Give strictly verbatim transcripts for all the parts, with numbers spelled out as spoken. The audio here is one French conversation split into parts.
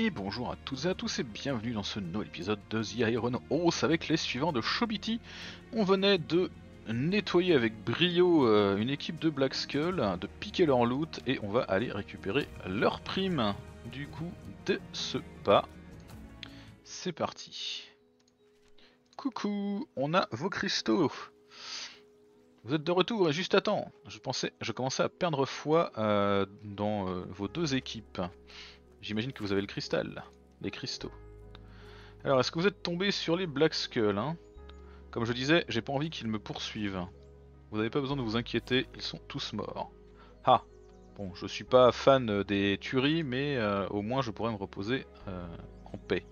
Et bonjour à toutes et à tous et bienvenue dans ce nouvel épisode de The Iron Horse avec les suivants de Shobiti. On venait de nettoyer avec brio euh, une équipe de Black Skull, de piquer leur loot et on va aller récupérer leur prime. Du coup, de ce pas, c'est parti. Coucou, on a vos cristaux. Vous êtes de retour et juste à temps. Je pensais, je commençais à perdre foi euh, dans euh, vos deux équipes. J'imagine que vous avez le cristal, les cristaux. Alors, est-ce que vous êtes tombé sur les Black Skull hein? Comme je disais, j'ai pas envie qu'ils me poursuivent. Vous n'avez pas besoin de vous inquiéter, ils sont tous morts. Ah, bon, je suis pas fan des tueries, mais euh, au moins je pourrais me reposer euh, en paix.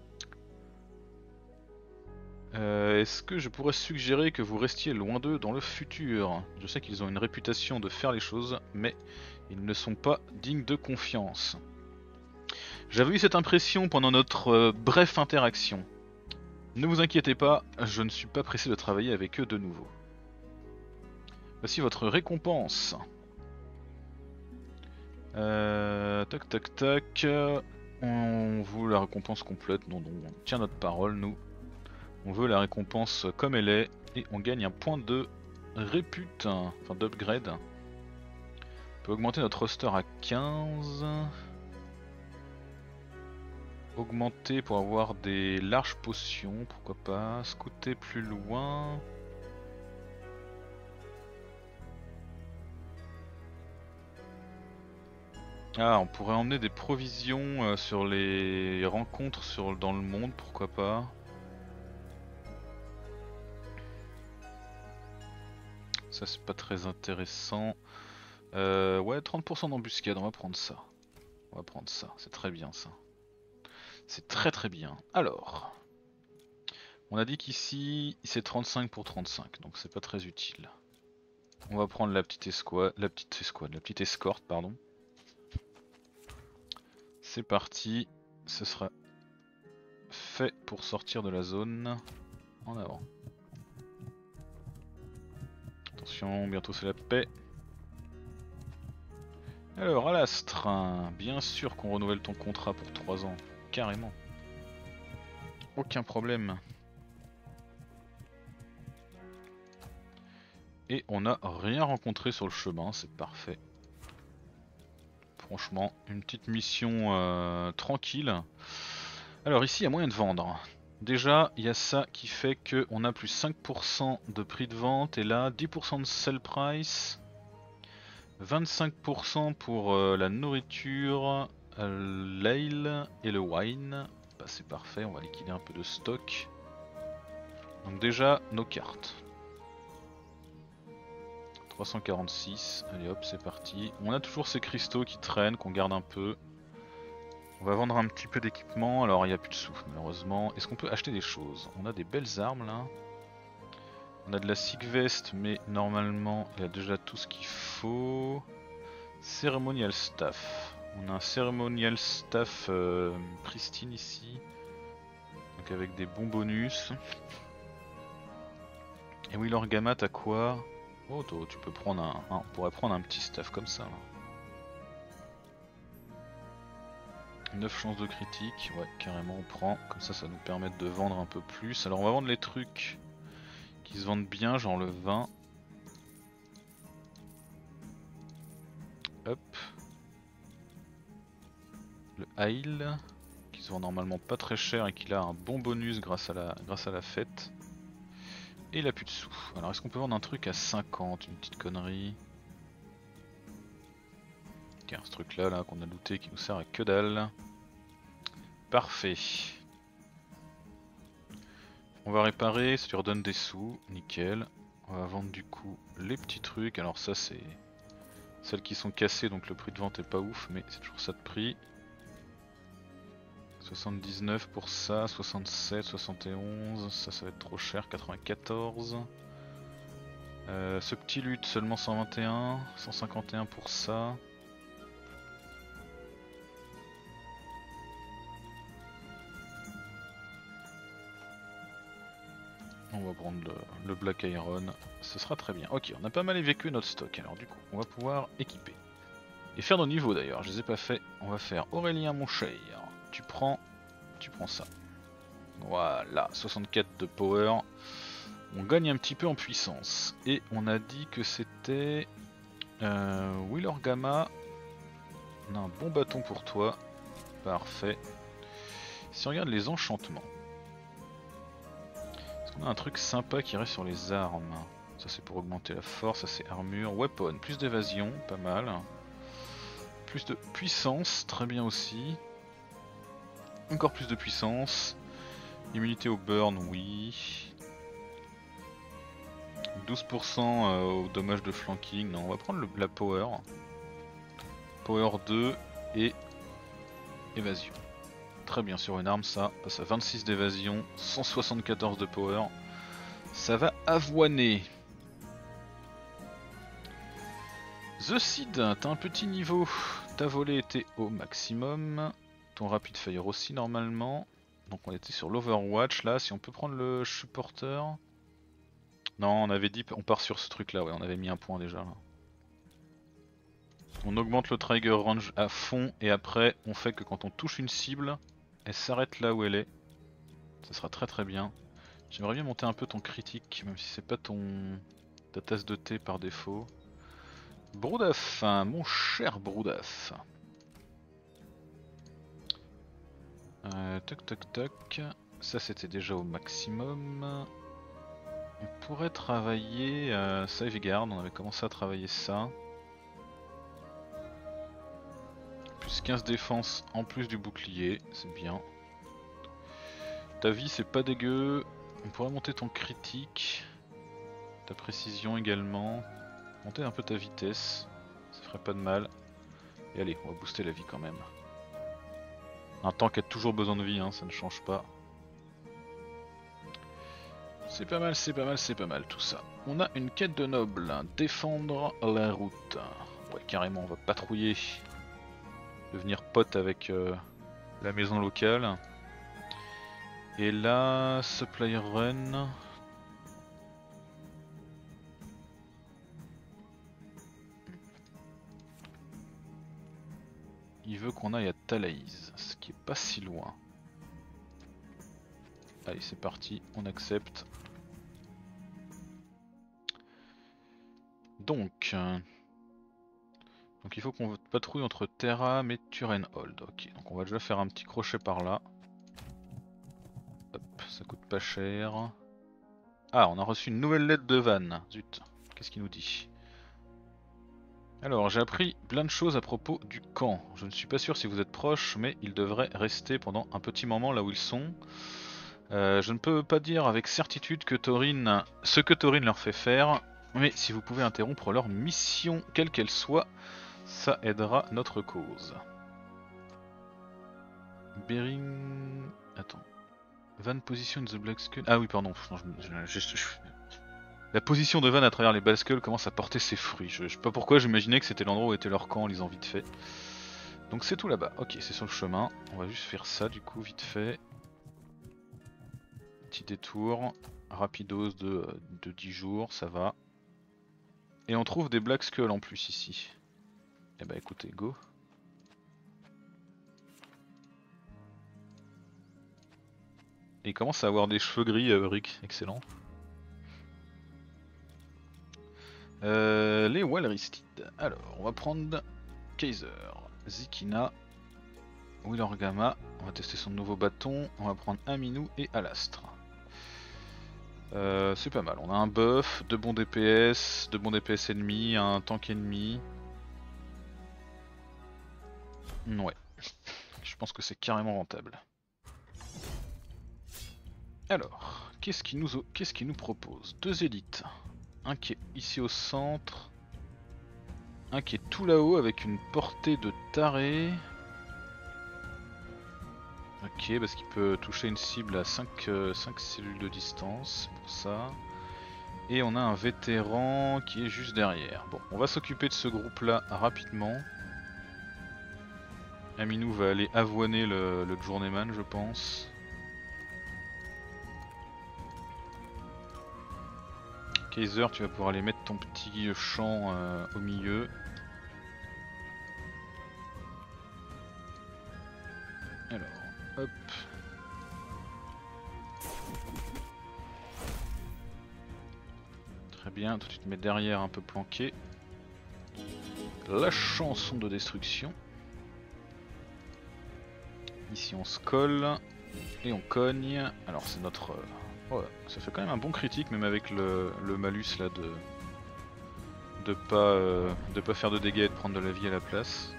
Euh, est-ce que je pourrais suggérer que vous restiez loin d'eux dans le futur? Je sais qu'ils ont une réputation de faire les choses, mais ils ne sont pas dignes de confiance. J'avais eu cette impression pendant notre euh, brève interaction. Ne vous inquiétez pas, je ne suis pas pressé de travailler avec eux de nouveau. Voici votre récompense. Euh, tac tac tac. On veut la récompense complète, non non, on tient notre parole nous. On veut la récompense comme elle est et on gagne un point de répute, enfin d'upgrade. On peut augmenter notre roster à quinze. Augmenter pour avoir des larges potions, pourquoi pas. Scouter plus loin. Ah, on pourrait emmener des provisions euh, sur les rencontres sur, dans le monde, pourquoi pas. Ça c'est pas très intéressant. Euh, ouais, trente pour cent d'embuscade, on va prendre ça. On va prendre ça, c'est très bien ça. C'est très très bien. Alors, on a dit qu'ici c'est trente-cinq pour trente-cinq, donc c'est pas très utile. On va prendre la petite escouade, la petite escouade, la petite escorte, pardon. C'est parti, ce sera fait pour sortir de la zone. En avant. Attention, bientôt c'est la paix. Alors Alastre, bien sûr qu'on renouvelle ton contrat pour trois ans, carrément. Aucun problème. Et on n'a rien rencontré sur le chemin, c'est parfait. Franchement, une petite mission euh, tranquille. Alors ici, il y a moyen de vendre. Déjà, il y a ça qui fait qu'on a plus cinq pour cent de prix de vente et là, dix pour cent de sell price. vingt-cinq pour cent pour euh, la nourriture, euh, l'ale et le wine. Bah, c'est parfait, on va liquider un peu de stock. Donc déjà, nos cartes. trois cent quarante-six, allez hop, c'est parti. On a toujours ces cristaux qui traînent, qu'on garde un peu. On va vendre un petit peu d'équipement, alors il n'y a plus de sous malheureusement. Est-ce qu'on peut acheter des choses? On a des belles armes là. On a de la sick vest, mais normalement il y a déjà tout ce qu'il faut. Ceremonial staff. On a un ceremonial staff euh, pristine ici. Donc avec des bons bonus. Et oui, l'orgamat à quoi? Oh, toi, tu peux prendre un, un. On pourrait prendre un petit staff comme ça là. neuf chances de critique, ouais, carrément on prend. Comme ça, ça nous permet de vendre un peu plus. Alors on va vendre les trucs qui se vendent bien, genre le vin. Hop. Le ale, qui se vend normalement pas très cher et qui a un bon bonus grâce à la, grâce à la fête. Et il a plus de sous. Alors est-ce qu'on peut vendre un truc à cinquante, une petite connerie? Tiens, ce truc là, là qu'on a looté qui nous sert à que dalle. Parfait. On va réparer, ça lui redonne des sous, nickel. On va vendre du coup les petits trucs. Alors ça c'est celles qui sont cassées, donc le prix de vente est pas ouf, mais c'est toujours ça de prix. soixante-dix-neuf pour ça, soixante-sept, soixante et onze, ça ça va être trop cher, quatre-vingt-quatorze. Euh, ce petit lutte seulement cent vingt et un, cent cinquante et un pour ça. On va prendre le, le Black Iron, ce sera très bien. Ok, on a pas mal évacué notre stock, alors du coup, on va pouvoir équiper. Et faire nos niveaux d'ailleurs, je les ai pas fait. On va faire Aurélien mon cher. tu prends, tu prends ça. Voilà, soixante-quatre de power. On gagne un petit peu en puissance. Et on a dit que c'était euh, Wheeler Gamma. On a un bon bâton pour toi. Parfait. Si on regarde les enchantements, est-ce qu'on a un truc sympa qui reste sur les armes? Ça c'est pour augmenter la force, ça c'est armure. Weapon, plus d'évasion, pas mal. Plus de puissance, très bien aussi. Encore plus de puissance. Immunité au burn, oui. douze pour cent au dommage de flanking. Non, on va prendre le, la power. Power deux et évasion. Très bien sur une arme, ça passe à vingt-six d'évasion, cent soixante-quatorze de power. Ça va avoiner. The Seed, t'as un petit niveau. Ta volée était au maximum. Ton rapid fire aussi normalement. Donc on était sur l'Overwatch là. Si on peut prendre le supporter. Non, on avait dit on part sur ce truc là. Ouais, on avait mis un point déjà là. On augmente le trigger range à fond et après on fait que quand on touche une cible, elle s'arrête là où elle est. Ça sera très très bien. J'aimerais bien monter un peu ton critique, même si c'est pas ton ta tasse de thé par défaut. Broudaf, hein, mon cher Broudaf. Euh, toc toc toc. Ça c'était déjà au maximum. On pourrait travailler euh, Safeguard, on avait commencé à travailler ça. Plus quinze défense en plus du bouclier, c'est bien. Ta vie c'est pas dégueu. On pourrait monter ton critique. Ta précision également. Monter un peu ta vitesse. Ça ferait pas de mal. Et allez, on va booster la vie quand même. Un tank a toujours besoin de vie, hein, ça ne change pas. C'est pas mal, c'est pas mal, c'est pas mal tout ça. On a une quête de noble. Défendre la route. Ouais, carrément, on va patrouiller. Devenir pote avec euh, la maison locale. Et là, Supplier Run. Il veut qu'on aille à Talaïs, ce qui est pas si loin. Allez, c'est parti, on accepte. Donc, euh, donc il faut qu'on patrouille entre Terra et Turenhold. Ok, donc on va déjà faire un petit crochet par là. Hop, ça coûte pas cher. Ah, on a reçu une nouvelle lettre de Van. Zut, qu'est-ce qu'il nous dit? Alors, j'ai appris plein de choses à propos du camp. Je ne suis pas sûr si vous êtes proche, mais ils devraient rester pendant un petit moment là où ils sont. Euh, je ne peux pas dire avec certitude que Taurine, ce que Taurine leur fait faire, mais si vous pouvez interrompre leur mission, quelle qu'elle soit, ça aidera notre cause. Bering... Attends. Van position the Black Skull... Ah oui, pardon. Non, je, je, je, je... La position de Van à travers les Black Skull commence à porter ses fruits. Je, je sais pas pourquoi, j'imaginais que c'était l'endroit où était leur camp en lisant vite fait. Donc c'est tout là-bas. Ok, c'est sur le chemin. On va juste faire ça du coup, vite fait. Petit détour. Rapidos de, de dix jours, ça va. Et on trouve des Black Skull en plus ici. Eh bah écoutez, go. Et il commence à avoir des cheveux gris, euh, Rick, excellent. Euh, les Walristid. Alors, on va prendre Kaiser, Zikina, Wheeler Gamma. On va tester son nouveau bâton. On va prendre Aminou et Alastre. Euh, c'est pas mal. On a un buff, deux bons D P S, deux bons D P S ennemis, un tank ennemi. Ouais. Je pense que c'est carrément rentable. Alors, qu'est-ce qu'il nous, qu'est-ce qu'il nous propose? Deux élites. Un qui est ici au centre. Un qui est tout là-haut avec une portée de taré. Ok, parce qu'il peut toucher une cible à cinq, euh, cinq cellules de distance, c'est pour ça. Et on a un vétéran qui est juste derrière. Bon, on va s'occuper de ce groupe-là rapidement. Aminou va aller avoiner le, le journeyman, je pense. Kaiser, tu vas pouvoir aller mettre ton petit champ euh, au milieu. Alors, Hop. Très bien, toi tu te mets derrière un peu planqué. La chanson de destruction. Ici on se colle et on cogne. Alors c'est notre... Ouais, ça fait quand même un bon critique même avec le, le malus là de... De pas, euh, de pas faire de dégâts et de prendre de la vie à la place.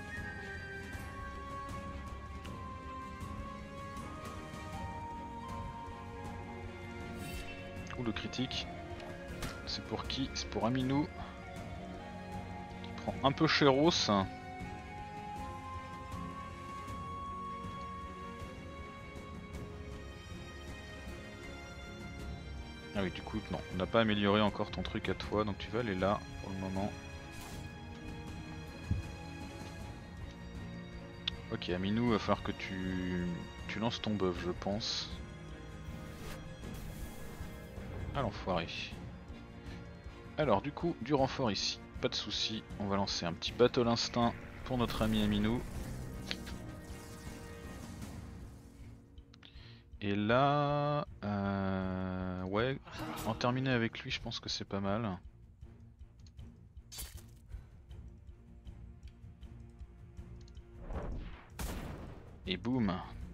Ou le critique. C'est pour qui? C'est pour Aminou. Qui prend un peu Chéros. Ah oui, du coup, non, on n'a pas amélioré encore ton truc à toi, donc tu vas aller là pour le moment. Ok, Aminou, il va falloir que tu, tu lances ton buff, je pense. Ah l'enfoiré. Alors du coup, du renfort ici, pas de souci. On va lancer un petit battle instinct pour notre ami Aminou. Et là, euh, ouais, en terminer avec lui, je pense que c'est pas mal. Et boum.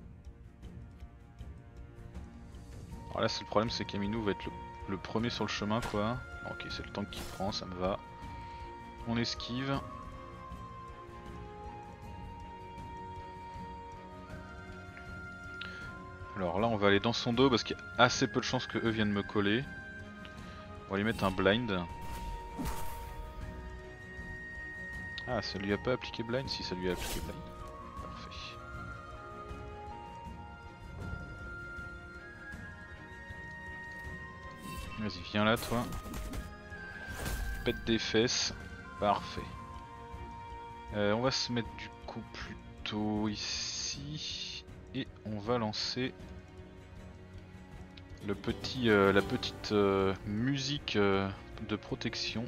Alors là, c'est le problème, c'est qu'Aminou va être le, le premier sur le chemin, quoi. Ok, c'est le temps qu'il prend, ça me va. On esquive. Alors là, on va aller dans son dos parce qu'il y a assez peu de chances que eux viennent me coller. On va lui mettre un blind. Ah, ça lui a pas appliqué blind? Si, ça lui a appliqué blind. Parfait. Vas-y, viens là, toi. Pète des fesses. Parfait. Euh, on va se mettre du coup plutôt ici. Et on va lancer le petit, euh, la petite euh, musique euh, de protection.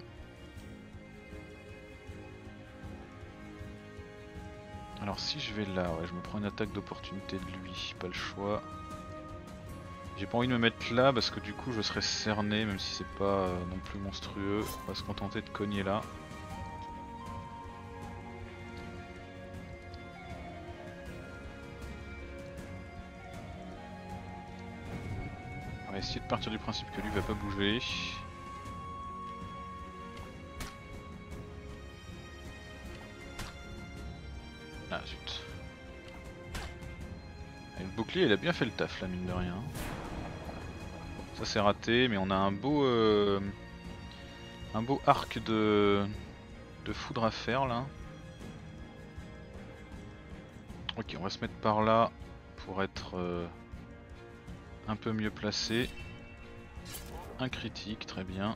Alors si je vais là, ouais, je me prends une attaque d'opportunité de lui, pas le choix. J'ai pas envie de me mettre là parce que du coup je serais cerné, même si c'est pas euh, non plus monstrueux. On va se contenter de cogner là. On va essayer de partir du principe que lui va pas bouger. Ah zut. Et le bouclier il a bien fait le taf là, mine de rien. Ça c'est raté, mais on a un beau euh, un beau arc de, de foudre à faire là. Ok, on va se mettre par là pour être euh, un peu mieux placé. Un critique, très bien.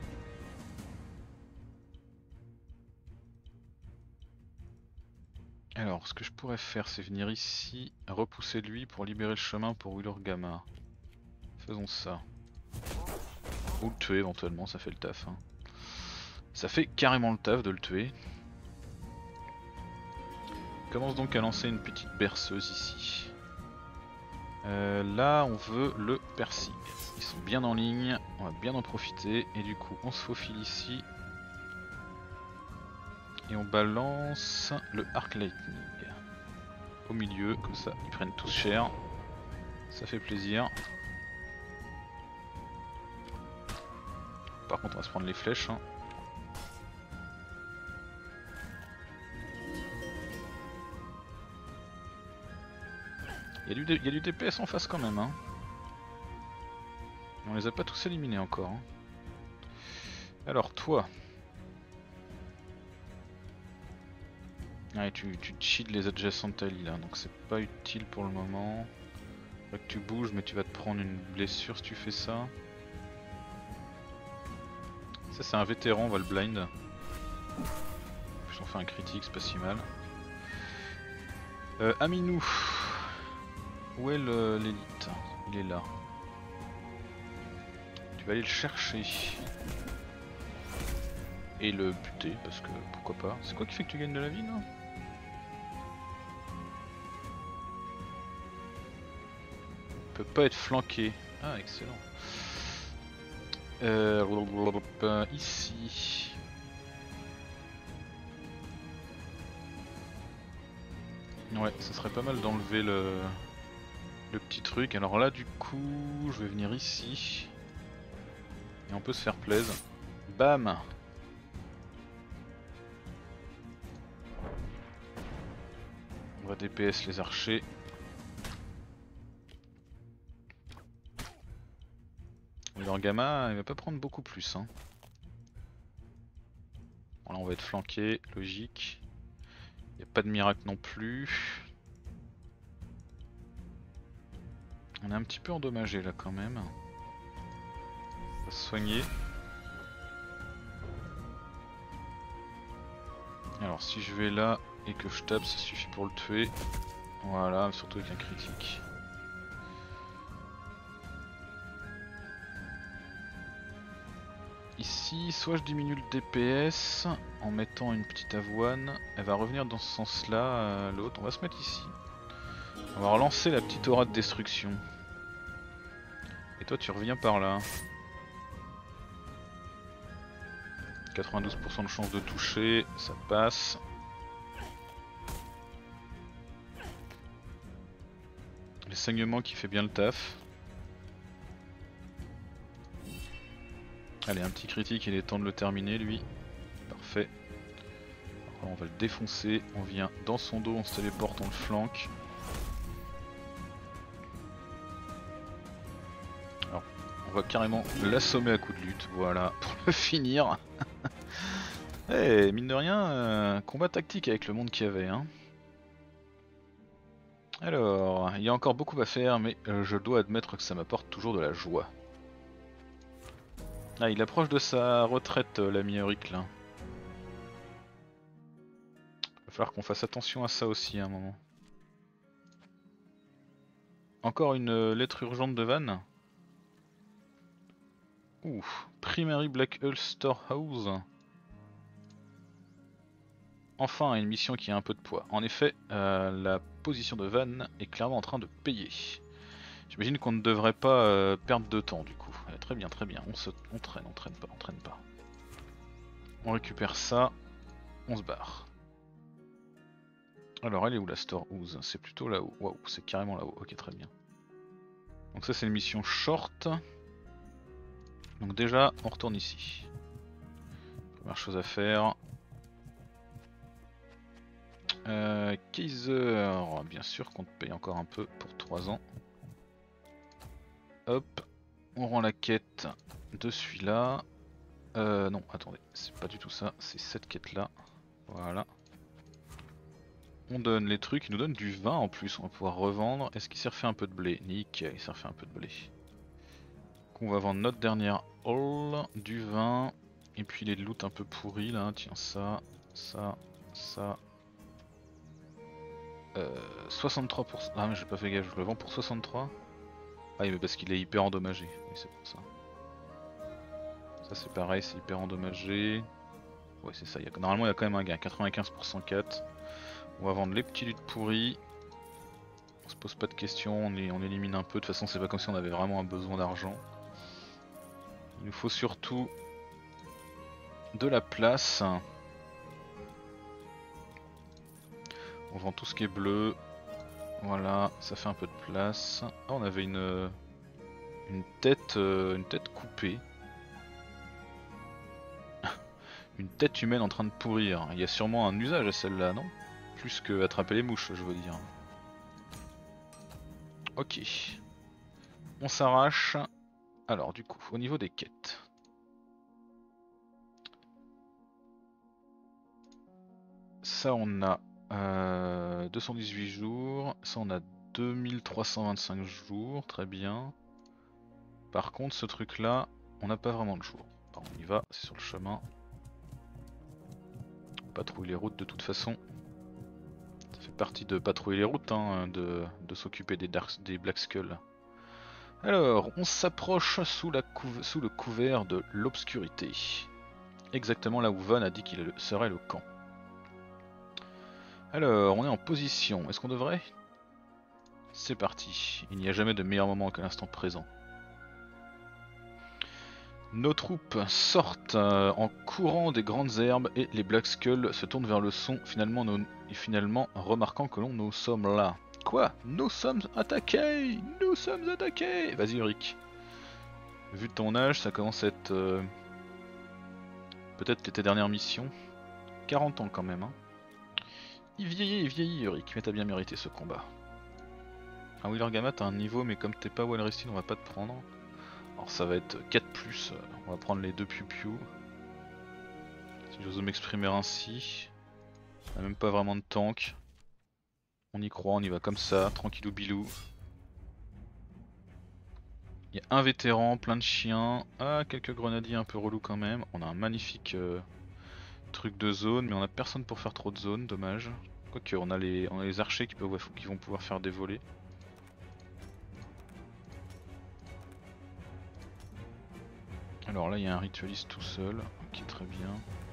Alors, ce que je pourrais faire, c'est venir ici, repousser lui pour libérer le chemin pour Wilorgama. Faisons ça. Ou le tuer éventuellement, ça fait le taf. Hein. Ça fait carrément le taf de le tuer. On commence donc à lancer une petite berceuse ici. Euh, là, on veut le piercing. Ils sont bien en ligne, on va bien en profiter. Et du coup, on se faufile ici. Et on balance le Arc Lightning. Au milieu, comme ça, ils prennent tous cher. Ça fait plaisir. Par contre, on va se prendre les flèches. Hein. Il y, y a du D P S en face quand même. Hein. On les a pas tous éliminés encore. Hein. Alors, toi. Ouais, tu, tu cheats les adjacents tally là, donc c'est pas utile pour le moment. Faudrait que tu bouges, mais tu vas te prendre une blessure si tu fais ça. Ça c'est un vétéran, on va le blind. En plus on fait un critique, c'est pas si mal. Euh, Aminou. Où est l'élite? Il est là. Tu vas aller le chercher. Et le buter, parce que pourquoi pas. C'est quoi qui fait que tu gagnes de la vie là? peut pas être flanqué. Ah, excellent. Euh, ici. Ouais, ça serait pas mal d'enlever le... le petit truc. Alors là, du coup, je vais venir ici. Et on peut se faire plaisir. Bam! On va D P S les archers. Leur gamma, il va pas prendre beaucoup plus. Hein. Bon, là, on va être flanqué, logique. Il n'y a pas de miracle non plus. On est un petit peu endommagé là quand même. On va se soigner. Alors si je vais là et que je tape, ça suffit pour le tuer. Voilà, surtout avec un critique. Ici, soit je diminue le D P S en mettant une petite avoine. Elle va revenir dans ce sens là, euh, l'autre. On va se mettre ici. On va relancer la petite aura de destruction. Et toi tu reviens par là. quatre-vingt-douze pour cent de chance de toucher, ça passe. Les saignements qui fait bien le taf. Allez, un petit critique, il est temps de le terminer lui. Parfait. Alors, on va le défoncer, on vient dans son dos, on se téléporte, on le flanque. Alors, on va carrément l'assommer à coups de lutte, voilà, pour le finir. Eh, hey, mine de rien, euh, combat tactique avec le monde qu'il y avait. Hein. Alors, il y a encore beaucoup à faire, mais euh, je dois admettre que ça m'apporte toujours de la joie. Ah, il approche de sa retraite, euh, l'ami Eric là. Va falloir qu'on fasse attention à ça aussi à un moment. Encore une euh, lettre urgente de Van. Ouh, Primary Black Hull Storehouse. Enfin, une mission qui a un peu de poids. En effet, euh, la position de Van est clairement en train de payer. J'imagine qu'on ne devrait pas euh, perdre de temps du coup. Euh, très bien, très bien. On se, on traîne, on traîne pas, on traîne pas. On récupère ça, on se barre. Alors, elle est où la Storehouse? C'est plutôt là-haut. Waouh, c'est carrément là-haut. Ok, très bien. Donc ça, c'est une mission short. Donc déjà, on retourne ici. Première chose à faire. Euh, Kaiser, bien sûr qu'on te paye encore un peu pour trois ans. Hop, on rend la quête de celui-là. Euh, non, attendez, c'est pas du tout ça, c'est cette quête-là. Voilà. On donne les trucs, il nous donne du vin en plus, on va pouvoir revendre. Est-ce qu'il s'est refait un peu de blé? Nickel, il s'est refait un peu de blé. Donc on va vendre notre dernière haul, du vin, et puis les loot un peu pourris là, tiens ça, ça, ça. Euh, soixante-trois pour cent. Ah mais j'ai pas fait gaffe, je le vends pour soixante-trois. Ah oui mais parce qu'il est hyper endommagé, oui c'est pour ça. Ça c'est pareil, c'est hyper endommagé. Ouais c'est ça, il y a... normalement il y a quand même un gain, quatre-vingt-quinze pour cent quatre. On va vendre les petits luttes pourris. On se pose pas de questions, on, est... on élimine un peu, de toute façon c'est pas comme si on avait vraiment un besoin d'argent. Il nous faut surtout de la place. On vend tout ce qui est bleu. Voilà, ça fait un peu de place. Ah, on avait une une tête, euh, une tête coupée. Une tête humaine en train de pourrir. Il y a sûrement un usage à celle-là, non? Plus que attraper les mouches, je veux dire. Ok. On s'arrache. Alors, du coup, au niveau des quêtes. Ça, on a euh, deux cent dix-huit jours. Ça, on a deux mille trois cent vingt-cinq jours. Très bien. Par contre, ce truc-là, on n'a pas vraiment de jours. Bon, on y va, c'est sur le chemin. Patrouiller les routes de toute façon. Ça fait partie de patrouiller les routes, hein, de, de s'occuper des, des Black Skull. Alors, on s'approche sous, sous le couvert de l'obscurité. Exactement là où Van a dit qu'il serait le camp. Alors, on est en position. Est-ce qu'on devrait C'est parti, il n'y a jamais de meilleur moment qu'à l'instant présent. Nos troupes sortent euh, en courant des grandes herbes et les Black Skulls se tournent vers le son, finalement, nous, et finalement remarquant que l'on nous sommes là. Quoi? Nous sommes attaqués! Nous sommes attaqués! Vas-y Ulrich. Vu ton âge, ça commence à être... Euh, peut-être tes dernières missions. quarante ans quand même. Hein. Il vieillit, il vieillit Ulrich, mais t'as bien mérité ce combat. Un Wheeler Gamma t'as un niveau, mais comme t'es pas well rested, on va pas te prendre. Alors ça va être quatre plus, on va prendre les deux piou-piou. Si j'ose m'exprimer ainsi. On a même pas vraiment de tank. On y croit, on y va comme ça, tranquillou bilou. Il y a un vétéran, plein de chiens, ah quelques grenadiers un peu relous quand même. On a un magnifique euh, truc de zone, mais on a personne pour faire trop de zone, dommage. Quoique on a les, on a les archers qui, peuvent, qui vont pouvoir faire des volets. Alors là il y a un ritualiste tout seul, ok très bien.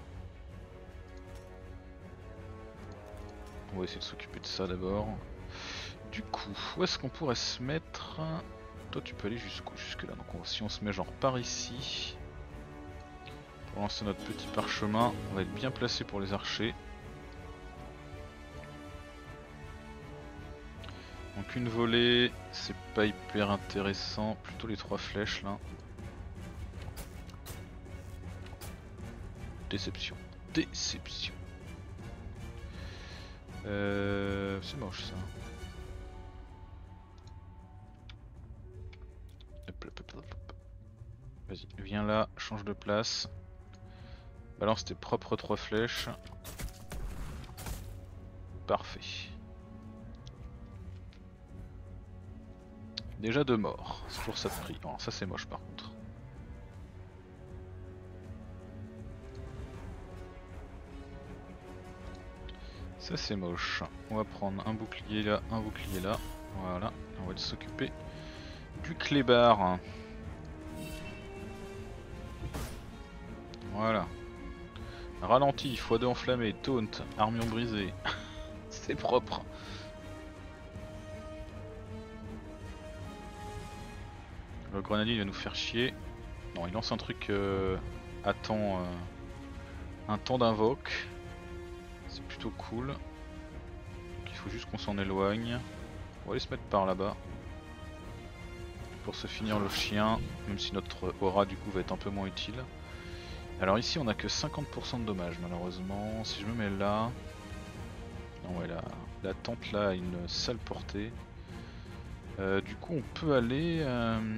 On va essayer de s'occuper de ça d'abord. Du coup, où est-ce qu'on pourrait se mettre? Toi tu peux aller jusqu'où? Jusque là, donc on, si on se met genre par ici, pour lancer notre petit parchemin, on va être bien placé pour les archers. Donc une volée, c'est pas hyper intéressant, plutôt les trois flèches là. Déception, déception. Euh, c'est moche ça. Vas-y, viens là, change de place. Balance tes propres trois flèches. Parfait. Déjà deux morts, c'est toujours ça de prix. Oh, ça c'est moche par contre. Ça c'est moche. On va prendre un bouclier là, un bouclier là. Voilà, on va s'occuper du clébard. Voilà. Ralenti, fois deux enflammé, taunt, armure brisée. C'est propre. Le grenadier il va nous faire chier. Non, il lance un truc euh, à temps, euh, un temps d'invoque. C'est plutôt cool. Donc, il faut juste qu'on s'en éloigne. On va aller se mettre par là-bas. Pour se finir le chien, même si notre aura du coup va être un peu moins utile. Alors ici on a que cinquante pour cent de dommages malheureusement. Si je me mets là... Non ouais, la, la tente là a une sale portée. Euh, du coup on peut aller... Euh...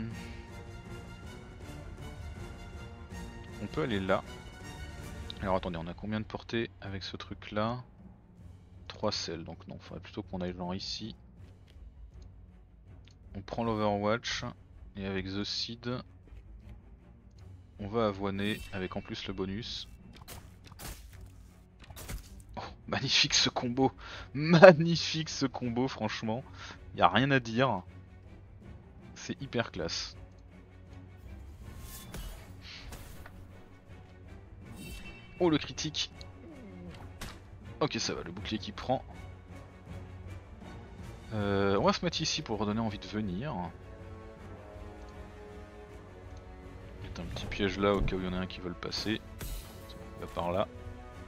On peut aller là. Alors attendez, on a combien de portée avec ce truc là? trois selles, donc non, il faudrait plutôt qu'on aille genre ici. On prend l'Overwatch et avec The Seed on va avoiner avec en plus le bonus. Oh, magnifique ce combo, magnifique ce combo franchement, y a rien à dire, c'est hyper classe. Oh le critique. Ok ça va, le bouclier qui prend. Euh, on va se mettre ici pour redonner envie de venir. Un petit piège là au cas où il y en a un qui veut le passer. On va par là.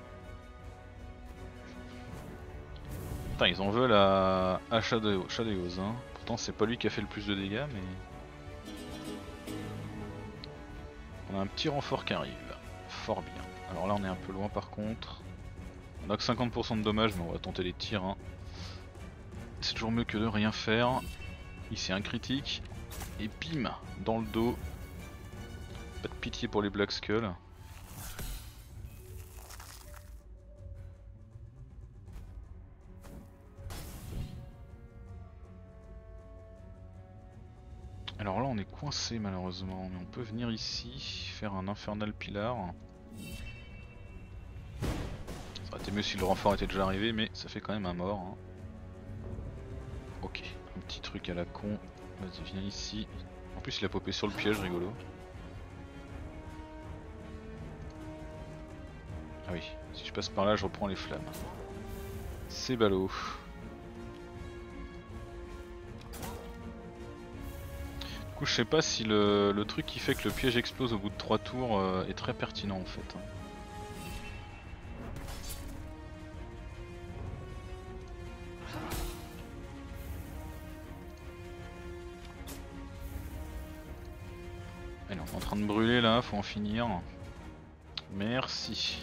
Putain, ils en veulent à, à Shadow, Shadows, hein. Pourtant c'est pas lui qui a fait le plus de dégâts mais... On a un petit renfort qui arrive. Fort bien. Alors là on est un peu loin par contre. On a que cinquante pour cent de dommages mais on va tenter les tirs. Hein. C'est toujours mieux que de rien faire. Ici un critique. Et bim, dans le dos. Pas de pitié pour les Black Skulls. Alors là on est coincé malheureusement, mais on peut venir ici, faire un Infernal Pillar. Ça aurait été mieux si le renfort était déjà arrivé, mais ça fait quand même un mort. Hein. Ok, un petit truc à la con. Vas-y, viens ici. En plus il a popé sur le piège, rigolo. Ah oui, si je passe par là je reprends les flammes. C'est ballot. coup je sais pas si le, le truc qui fait que le piège explose au bout de trois tours euh, est très pertinent en fait. Allez, on est en train de brûler là, faut en finir. Merci.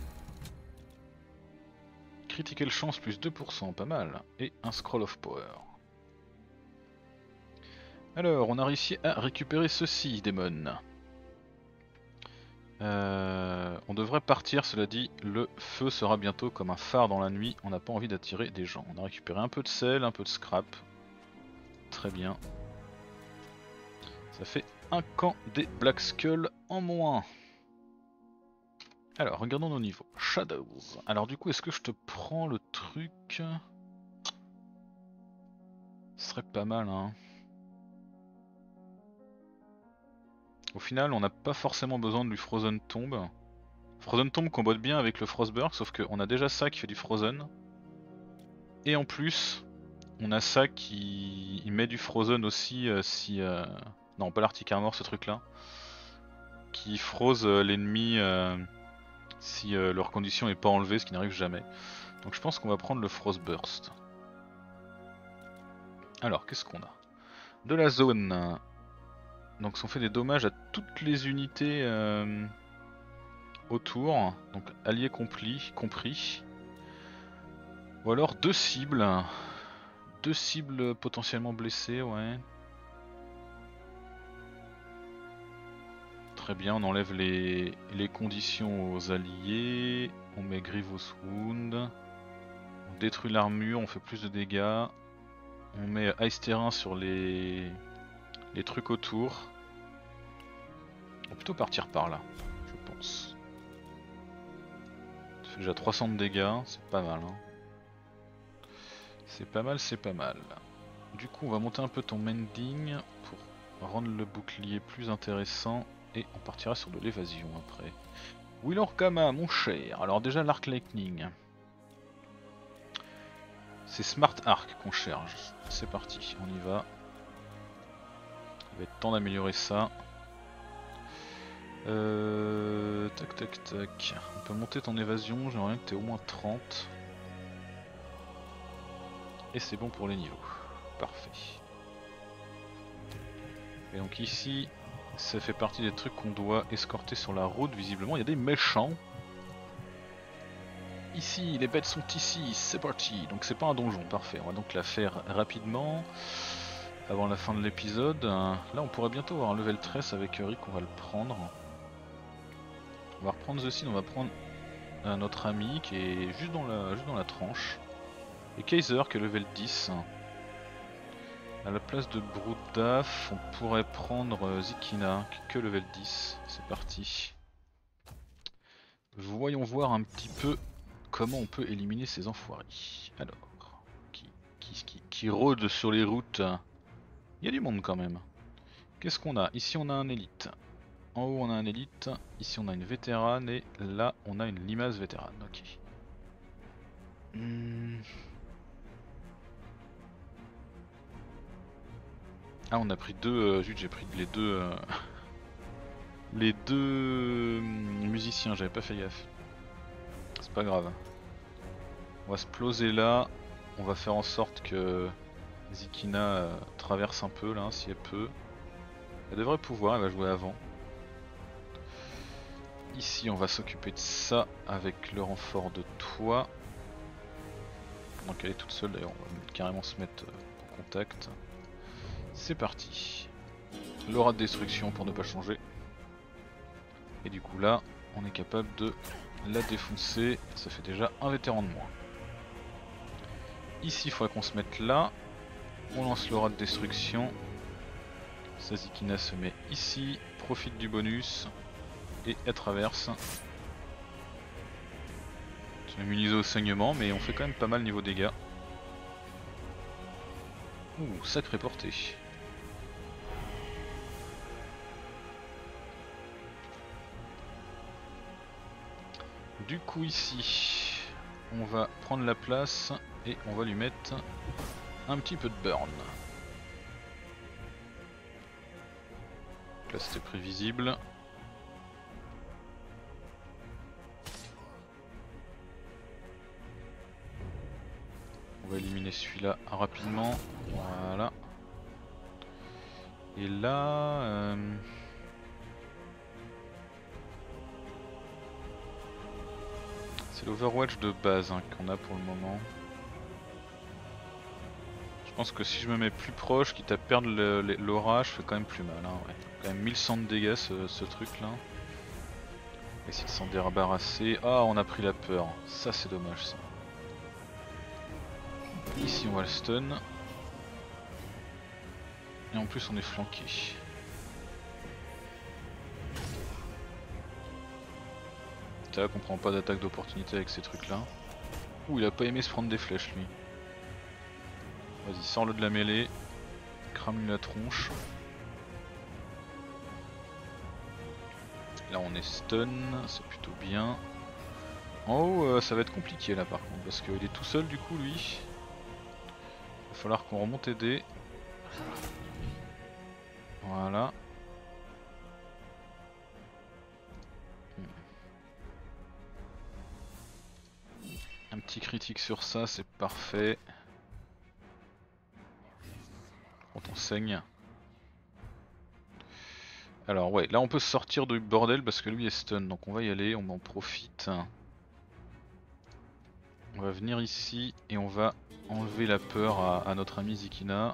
Critical chance plus deux pour cent, pas mal. Et un scroll of power. Alors, on a réussi à récupérer ceci, Démon. Euh, on devrait partir, cela dit, le feu sera bientôt comme un phare dans la nuit, on n'a pas envie d'attirer des gens. On a récupéré un peu de sel, un peu de scrap. Très bien. Ça fait un camp des Black Skull en moins. Alors, regardons nos niveaux. Shadows. Alors du coup, est-ce que je te prends le truc? Ce serait pas mal, hein. Au final, on n'a pas forcément besoin du Frozen Tomb. Frozen Tomb combote bien avec le Frostburg, sauf qu'on a déjà ça qui fait du Frozen. Et en plus, on a ça qui il met du Frozen aussi euh, si... Euh... Non, pas l'Arctic Armor, ce truc là. Qui froze euh, l'ennemi euh, si euh, leur condition n'est pas enlevée, ce qui n'arrive jamais. Donc je pense qu'on va prendre le Frostburst. Alors, qu'est-ce qu'on a? De la zone. Donc on fait des dommages à toutes les unités euh, autour, donc alliés compris, compris. Ou alors deux cibles. Deux cibles potentiellement blessées, ouais. Très bien, on enlève les, les conditions aux alliés. On met Grievous Wound. On détruit l'armure, on fait plus de dégâts. On met Ice Terrain sur les, les trucs autour. On va plutôt partir par là, je pense. Ça fait déjà trois cents de dégâts, c'est pas mal. Hein. C'est pas mal, c'est pas mal. Du coup, on va monter un peu ton mending pour rendre le bouclier plus intéressant. Et on partira sur de l'évasion après. Willorkama, mon cher. Alors déjà l'arc lightning. C'est Smart Arc qu'on cherche. C'est parti, on y va. Il va être temps d'améliorer ça. Euh... Tac tac tac. On peut monter ton évasion, j'aimerais bien que tu aies au moins trente. Et c'est bon pour les niveaux. Parfait. Et donc ici, ça fait partie des trucs qu'on doit escorter sur la route. Visiblement, il y a des méchants. Ici, les bêtes sont ici, c'est parti. Donc c'est pas un donjon, parfait. On va donc la faire rapidement, avant la fin de l'épisode. Là, on pourrait bientôt avoir un level treize avec Rick, on va le prendre. On va reprendre ceci, on va prendre euh, notre ami qui est juste dans la, juste dans la tranche. Et Kaiser qui est level dix. À la place de Broodaf, on pourrait prendre euh, Zikina qui est que level dix. C'est parti. Voyons voir un petit peu comment on peut éliminer ces enfoirés. Alors, qui, qui, qui, qui rôde sur les routes. Il y a du monde quand même. Qu'est-ce qu'on a? Ici on a un élite. En haut on a un élite. Ici on a une vétérane. Et là on a une limace vétérane. Ok. Hmm. Ah, on a pris deux. Euh, zut, j'ai pris les deux. Euh, les deux euh, musiciens, j'avais pas fait gaffe. C'est pas grave. On va se ploser là. On va faire en sorte que Zikina euh, traverse un peu là, si elle peut. Elle devrait pouvoir, elle va jouer avant. Ici, on va s'occuper de ça avec le renfort de toi. Donc elle est toute seule d'ailleurs, on va carrément se mettre euh, en contact. C'est parti. L'aura de destruction pour ne pas changer. Et du coup là, on est capable de la défoncer. Ça fait déjà un vétéran de moins. Ici, il faudrait qu'on se mette là. On lance l'aura de destruction. Sazikina se met ici, profite du bonus et elle traverse. C'est immunisé au saignement, mais on fait quand même pas mal niveau dégâts. Ouh, sacré portée. Du coup ici, on va prendre la place et on va lui mettre un petit peu de burn. Là c'était prévisible. On va éliminer celui-là rapidement. Voilà. Et là... Euh... c'est l'Overwatch de base hein, qu'on a pour le moment. Je pense que si je me mets plus proche, quitte à perdre l'aura, je fais quand même plus mal. Hein, ouais. Quand même mille cent de dégâts ce, ce truc là. On va essayer de s'en débarrasser. Ah, on a pris la peur. Ça c'est dommage ça. Ici on va le stun. Et en plus on est flanqué. C'est là qu'on prend pas d'attaque d'opportunité avec ces trucs là. Ouh, il a pas aimé se prendre des flèches lui. Vas-y, sors-le de la mêlée. Crame-lui la tronche. Là on est stun, c'est plutôt bien. En haut euh, ça va être compliqué là par contre parce qu'il est tout seul du coup lui. Il va falloir qu'on remonte aider. Voilà. Un petit critique sur ça, c'est parfait. Quand on saigne. Alors ouais, là on peut sortir du bordel parce que lui est stun, donc on va y aller, on en profite. On va venir ici et on va enlever la peur à, à notre ami Zikina.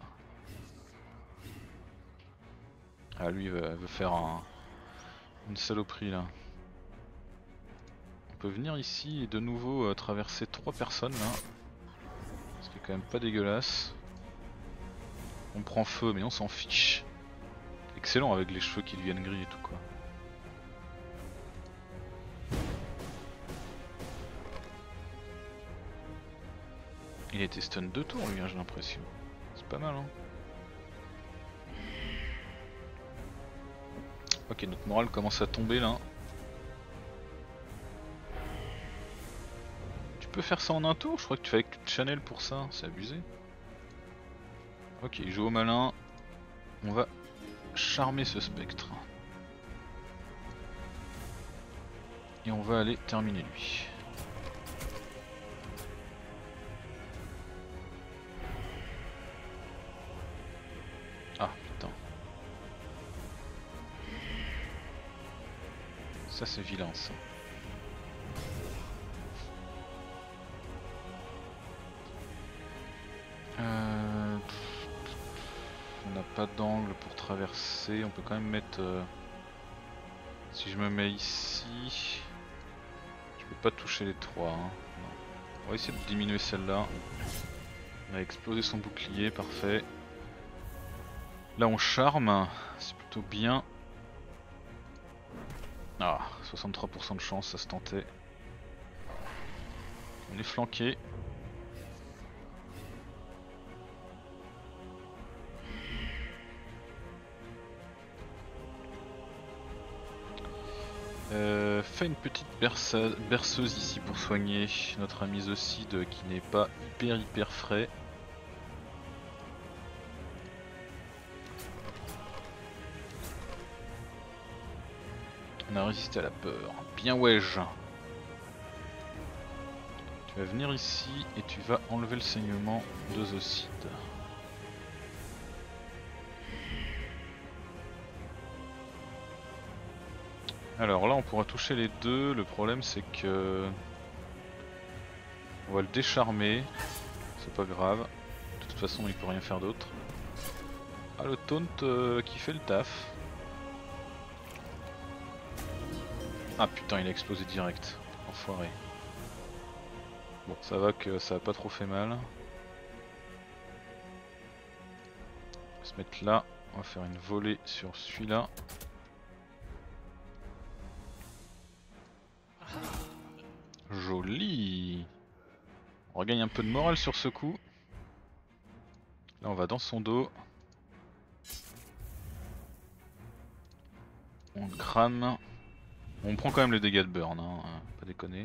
Ah lui il veut, veut faire un, une saloperie là. On peut venir ici et de nouveau euh, traverser trois personnes là. Ce qui est quand même pas dégueulasse. On prend feu mais on s'en fiche. Excellent avec les cheveux qui deviennent gris et tout quoi. Il a été stun deux tours lui hein, j'ai l'impression. C'est pas mal hein. Ok, notre morale commence à tomber là. Tu peux faire ça en un tour? Je crois que tu fais avec Channel pour ça, c'est abusé. Ok, il joue au malin. On va charmer ce spectre. Et on va aller terminer lui. Ah putain. Ça c'est vilain ça. Euh... On n'a pas d'angle pour traverser, on peut quand même mettre... Euh... Si je me mets ici... Je peux pas toucher les trois. Hein. On va essayer de diminuer celle-là. On a explosé son bouclier, parfait. Là on charme, c'est plutôt bien. Ah, soixante-trois pour cent de chance, ça se tentait. On est flanqué. Euh, fais une petite berceuse, berceuse ici pour soigner notre ami Zocide qui n'est pas hyper hyper frais. On a résisté à la peur. Bien wesh. Tu vas venir ici et tu vas enlever le saignement de Zocide. Alors là on pourra toucher les deux, le problème c'est que... On va le décharmer, c'est pas grave, de toute façon il peut rien faire d'autre. Ah le taunt euh, qui fait le taf. Ah putain il a explosé direct, enfoiré. Bon ça va que ça a pas trop fait mal. On va se mettre là, on va faire une volée sur celui-là. Joli. On regagne un peu de morale sur ce coup. Là on va dans son dos. On le crame. On prend quand même les dégâts de burn, hein, pas déconner.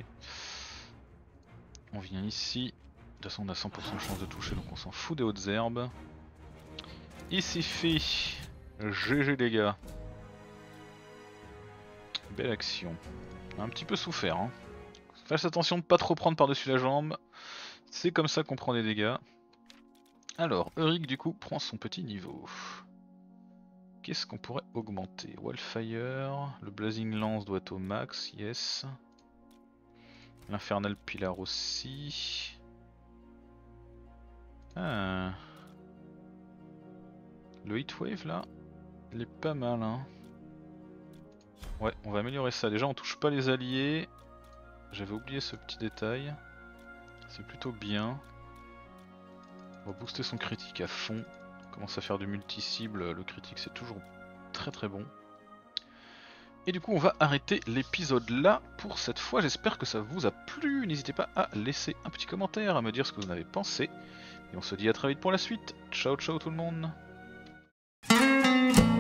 On vient ici. De toute façon on a cent pour cent de chance de toucher donc on s'en fout des hautes herbes. Ici fait. G G les gars. Belle action. On a un petit peu souffert. Hein. Faites attention de pas trop prendre par-dessus la jambe. C'est comme ça qu'on prend des dégâts. Alors, Eurik du coup prend son petit niveau. Qu'est-ce qu'on pourrait augmenter? Wildfire, le Blazing Lance doit être au max, yes. L'Infernal Pillar aussi. Ah. Le Heatwave là, il est pas mal hein. Ouais, on va améliorer ça. Déjà on touche pas les alliés. J'avais oublié ce petit détail. C'est plutôt bien. On va booster son critique à fond. On commence à faire du multi-cible, le critique c'est toujours très très bon. Et du coup on va arrêter l'épisode là pour cette fois. J'espère que ça vous a plu. N'hésitez pas à laisser un petit commentaire, à me dire ce que vous en avez pensé. Et on se dit à très vite pour la suite. Ciao ciao tout le monde.